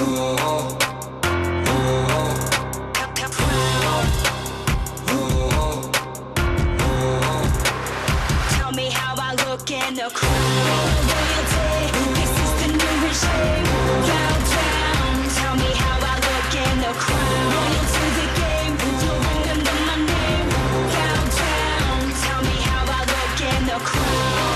Tell me how I look in the crowd. Royalty, this is the new regime. Bow down. Tell me how I look in the crowd. Loyal to the game, you'll remember my name. Bow down. Tell me how I look in the crowd.